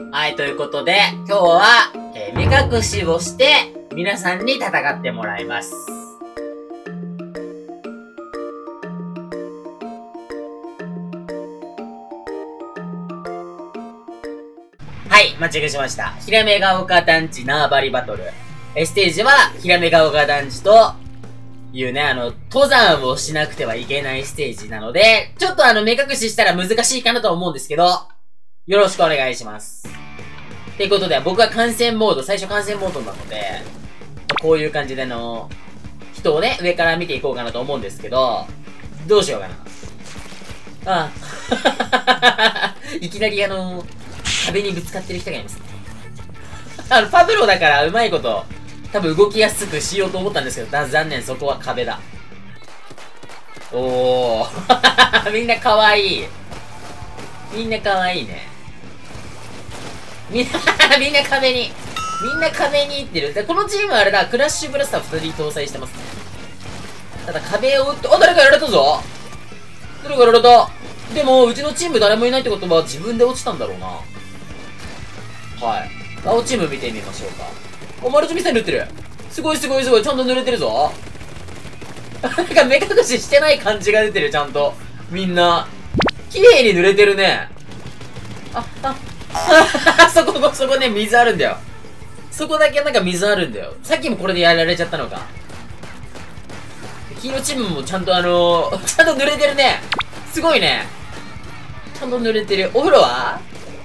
はい、ということで、今日は、目隠しをして、皆さんに戦ってもらいます。はい、間違えしました。ひらめが丘団地縄張りバトル。ステージは、ひらめが丘団地と、いうね、登山をしなくてはいけないステージなので、ちょっと目隠ししたら難しいかなと思うんですけど、よろしくお願いします。っていうことで、僕は観戦モード、最初観戦モードなので、こういう感じで人をね、上から見ていこうかなと思うんですけど、どうしようかな。いきなり壁にぶつかってる人がいますね。パブロだからうまいこと、多分動きやすくしようと思ったんですけど、残念、そこは壁だ。おー。みんな可愛い。みんな可愛いね。みんな壁に行ってる。で、このチームはあれだ、クラッシュブラスター2人搭載してますね。ただ壁を打って、誰かやられたぞ。誰かやられた。でも、うちのチーム誰もいないってことは自分で落ちたんだろうな。はい。青チーム見てみましょうか。マルチミサイル撃ってる。すごい。ちゃんと濡れてるぞ。なんか目隠ししてない感じが出てる、ちゃんと。みんな。綺麗に濡れてるね。そこね、水あるんだよ。そこだけなんか水あるんだよ。さっきもこれでやられちゃったのか。黄色チームもちゃんとちゃんと濡れてるね。すごいね。ちゃんと濡れてる。お風呂は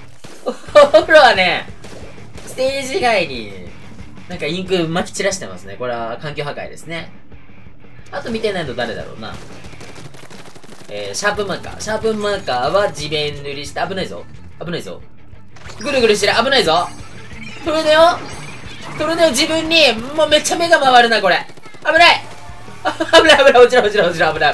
ね、ステージ外に、なんかインク撒き散らしてますね。これは環境破壊ですね。あと見てないの誰だろうな。シャープマーカー。シャープマーカーは地面塗りして、危ないぞ。ぐるぐるしてる。危ないぞ。トルネオ自分に、もうめっちゃ目が回るな、これ。危ない。落ちろ。危ない。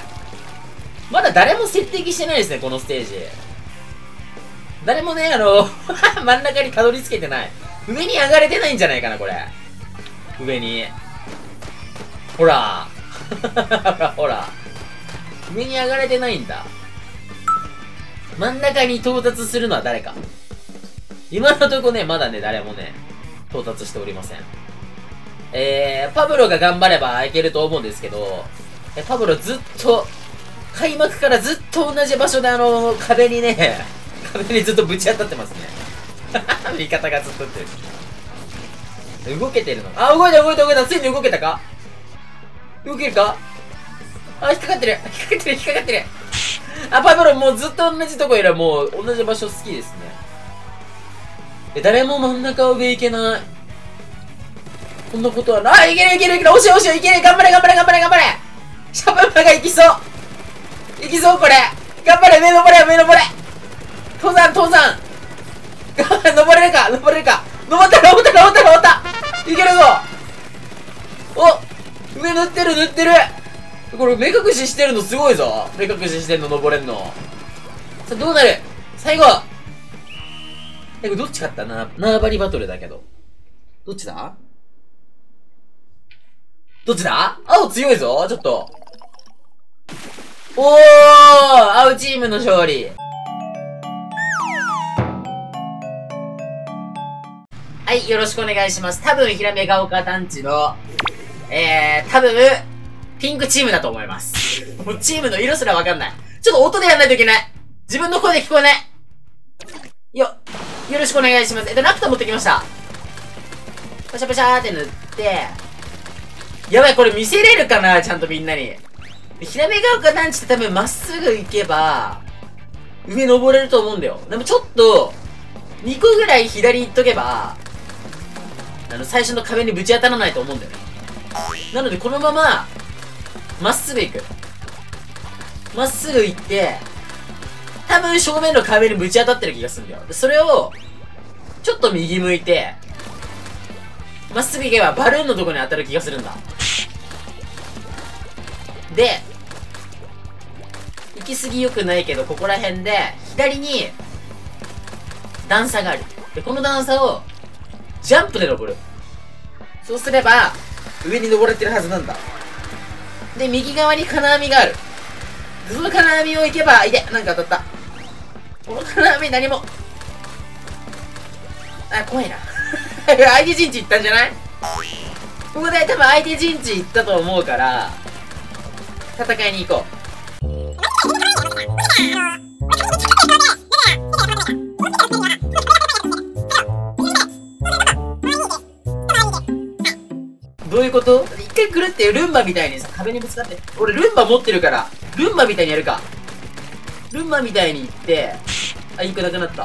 まだ誰も接敵してないですね、このステージ。誰もね、真ん中にたどり着けてない。上に上がれてないんじゃないかな、これ。上に。ほら。上に上がれてないんだ。真ん中に到達するのは誰か。今のとこね、まだね、誰もね、到達しておりません。パブロが頑張ればいけると思うんですけど、パブロずっと、開幕からずっと同じ場所で壁にずっとぶち当たってますね。味方がずっと打ってる。動けてるの。動いた。ついに動けたか？動けるか？引っかかってる。パブロもうずっと同じとこいる。もう同じ場所好きですね。誰も真ん中上行けない。こんなことはない。いける。押しいける。頑張れ。シャブマが行きそう、これ。頑張れ、上登れ。登山。登れるか。登ったいけるぞ。上塗ってる。これ目隠ししてるのすごいぞ。目隠ししてんの登れんの。さあ、どうなる？最後。これどっち勝ったな？縄張りバトルだけど。どっちだ？青強いぞ、ちょっと。青チームの勝利。はい、よろしくお願いします。多分、ひらめが丘団地の、多分、ピンクチームだと思います。もうチームの色すらわかんない。ちょっと音でやんないといけない。自分の声で聞こえない。よろしくお願いします。ラクタ持ってきました。パシャーって塗って、やばい、これ見せれるかな、ちゃんとみんなに。ひらめが丘団地って多分まっすぐ行けば、上登れると思うんだよ。でもちょっと、2個ぐらい左行っとけば、最初の壁にぶち当たらないと思うんだよね。なのでこのまま、まっすぐ行く。まっすぐ行って、多分正面の壁にぶち当たってる気がするんだよ。でそれを、ちょっと右向いて、まっすぐ行けばバルーンのとこに当たる気がするんだ。で、行き過ぎ良くないけど、ここら辺で、左に、段差がある。で、この段差を、ジャンプで登る。そうすれば、上に登れてるはずなんだ。で、右側に金網がある。その金網を行けば、なんか当たった。この金網何も。 あ、怖いな。相手陣地行ったんじゃない？ここで多分相手陣地行ったと思うから、戦いに行こう。どういうこと？一回来るってルンバみたいにさ、壁にぶつかって。俺ルンバ持ってるから、ルンバみたいにやるか。ルンバみたいに行って、あ、インクなくなった。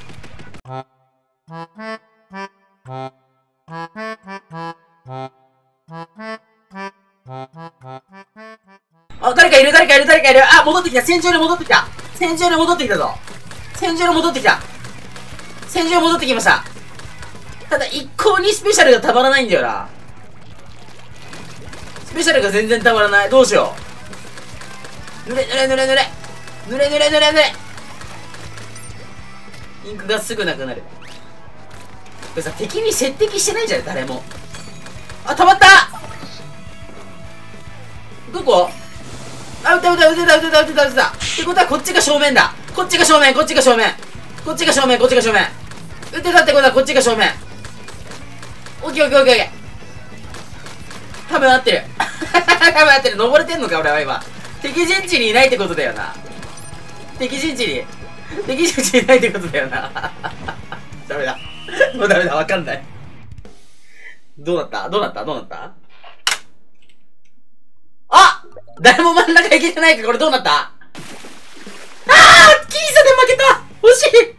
あ、誰かいる。あ、戻ってきた。戦場に戻ってきたぞ。戦場に戻ってきました。ただ、一向にスペシャルがたまらないんだよな。スペシャルが全然たまらない。どうしよう。濡れ。インクがすぐなくなる。これさ、敵に接敵してないんじゃない？誰も。あ、たまった！どこ？あ、撃てた。ってことはこっちが正面だ。こっちが正面。撃てたってことはこっちが正面。オッケー。多分合ってる。登れてんのか俺は今。敵陣地にいないってことだよな。敵陣地にいないってことだよな。ダメだ。もうダメだ。わかんない。どうなったあ！誰も真ん中行けてないか。これどうなった？あー！キーサで負けた！惜しい！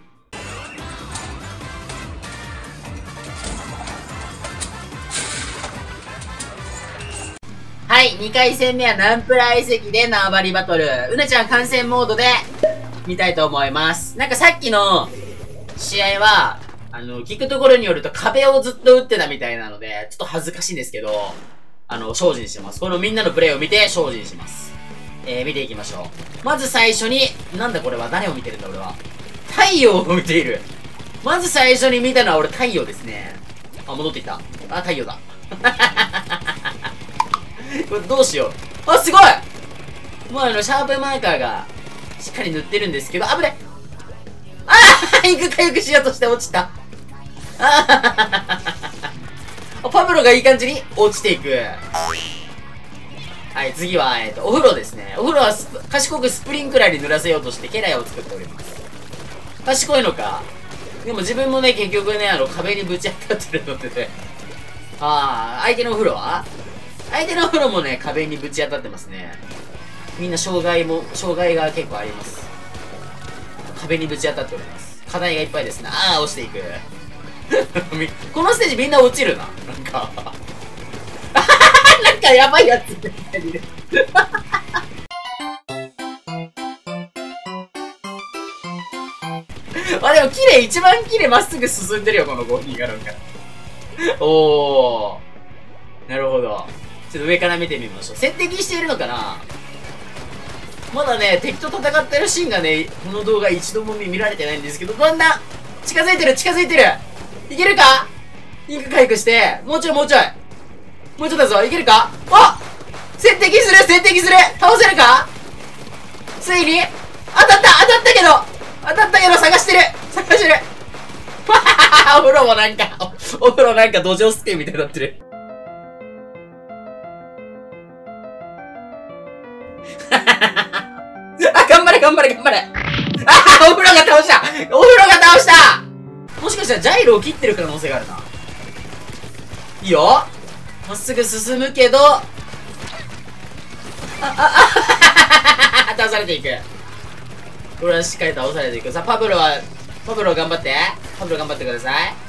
はい、2回戦目はナンプラー遺跡で縄張りバトル。うなちゃん観戦モードで見たいと思います。なんかさっきの試合は、聞くところによると壁をずっと打ってたみたいなので、ちょっと恥ずかしいんですけど、精進してます。このみんなのプレイを見て精進します。見ていきましょう。まず最初に、なんだこれは誰を見てるんだ俺は。太陽を見ている。まず最初に見たのは俺太陽ですね。あ、戻ってきた。あ、太陽だ。これどうしよう。あ、すごい！もうシャープマーカーがしっかり塗ってるんですけど、危ね！ああインク回復しようとして落ちた。パブロがいい感じに落ちていく。はい、次は、お風呂ですね。お風呂は賢くスプリンクラーに濡らせようとして家来を作っております。賢いのか。でも自分もね、結局ね、壁にぶち当たってるのでね。相手のお風呂もね、壁にぶち当たってますね。みんな障害が結構あります。壁にぶち当たっております。課題がいっぱいですね。落ちていく。このステージみんな落ちるな。なんかやばいやついる。でも一番綺麗まっすぐ進んでるよ、この5人がなんか。おー。なるほど。ちょっと上から見てみましょう。接敵しているのかな？まだね、敵と戦ってるシーンがね、この動画一度も見られてないんですけど、だんだん近づいてるいけるか？インク回復して、もうちょいだぞ、いけるか？あ！接敵する倒せるか？ついに当たったけど探してるお風呂なんか土壌スケみたいになってる。頑張れお風呂が倒したもしかしたらジャイロを切ってる可能性があるな。いいよまっすぐ進むけど倒されていく。これはしっかり倒されていく。さあ、パブロ頑張ってくださ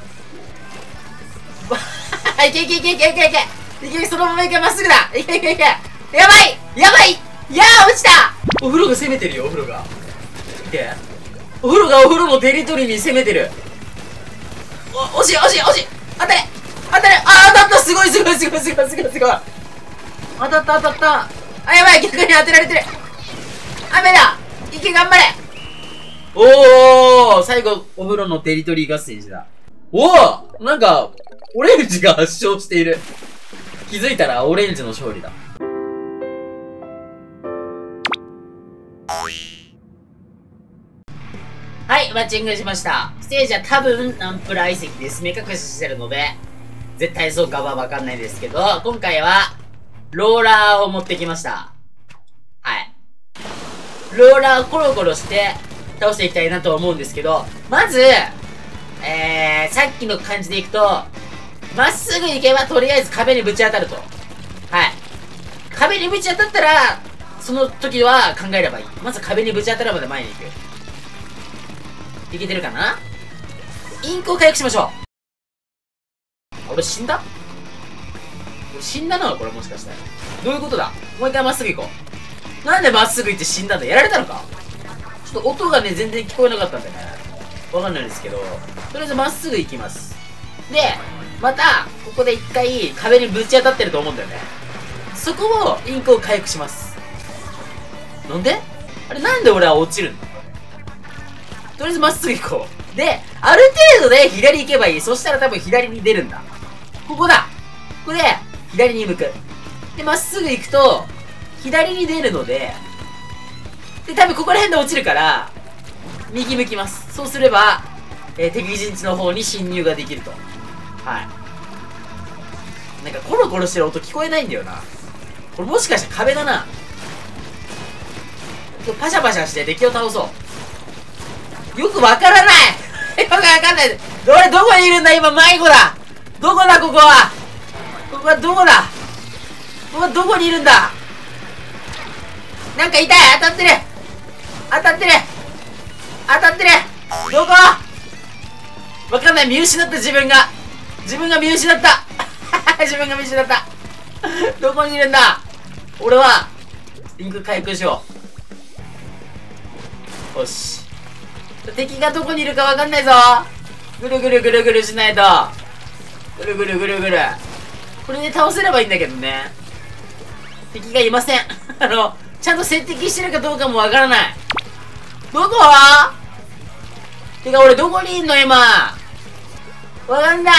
い。いけ、そのままいけ、まっすぐだ。いけ。やばい落ちた。お風呂が攻めてるよ、お風呂が。見て。お風呂のテリトリーに攻めてる。惜しい。当たれ。当たった。すごい。当たった。やばい、逆に当てられてる。雨だ。いけ、頑張れ。おー、最後、お風呂のテリトリー合戦時だ。おー、なんか、オレンジが圧勝している。気づいたらオレンジの勝利だ。はい、 マッチングしました。ステージは多分ナンプラー遺跡です。目隠ししてるので、絶対そうかはわかんないですけど、今回は、ローラーを持ってきました。はい。ローラーをコロコロして、倒していきたいなと思うんですけど、まず、さっきの感じでいくと、まっすぐ行けばとりあえず壁にぶち当たると。はい。壁にぶち当たったら、その時は考えればいい。まず壁にぶち当たるまで前に行く。いけてるかな？インクを回復しましょう。俺死んだ？俺死んだな、これもしかして。どういうことだ？もう一回まっすぐ行こう。なんでまっすぐ行って死んだんだ？やられたのか？ちょっと音がね、全然聞こえなかったんでね。わかんないですけど、とりあえずまっすぐ行きます。で、また、ここで一回壁にぶち当たってると思うんだよね。そこをインクを回復します。なんで？あれなんで俺は落ちるの？とりあえずまっすぐ行こう。で、ある程度で左行けばいい。そしたら多分左に出るんだ。ここだ！ここで、左に向く。で、まっすぐ行くと、左に出るので、で、多分ここら辺で落ちるから、右向きます。そうすれば、敵陣地の方に侵入ができると。はい。なんかコロコロしてる音聞こえないんだよな。これもしかして壁だな。パシャパシャして敵を倒そう。よくわからないよくわかんない。俺どこにいるんだ今迷子だ。どこだここは。ここはどこだ。ここはどこにいるんだ。なんか痛い。当たってる。当たってる。当たってる。どこ？わかんない。見失った自分が見失った自分が見失ったどこにいるんだ。俺はリンク回復しよう。よし。敵がどこにいるかわかんないぞ。ぐるぐるぐるぐるしないと。ぐるぐるぐるぐる。これで倒せればいいんだけどね。敵がいませんちゃんと接敵してるかどうかもわからない。どこ？てか俺どこにいんの今。わかんない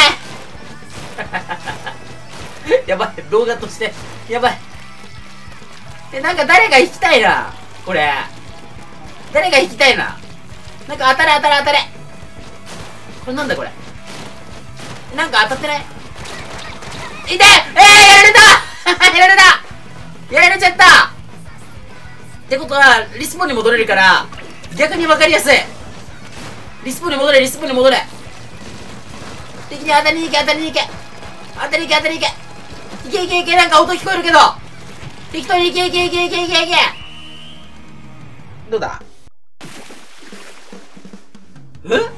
やばい、動画としてやばい。なんか誰か引きたいな。これ誰か引きたいな。なんか当たれ当たれ当たれ。これなんだこれ。なんか当たってない？痛い。やられたやられた。やられちゃった。ってことはリスポーンに戻れるから逆に分かりやすい。リスポーンに戻れ、リスポーンに戻れ。敵に当たりに行け、当たりに行け、当たりに行け、当たりに行け、いけいけいけ。なんか音聞こえるけど適当にいけいけいけいけいけいけ。どうだ？え？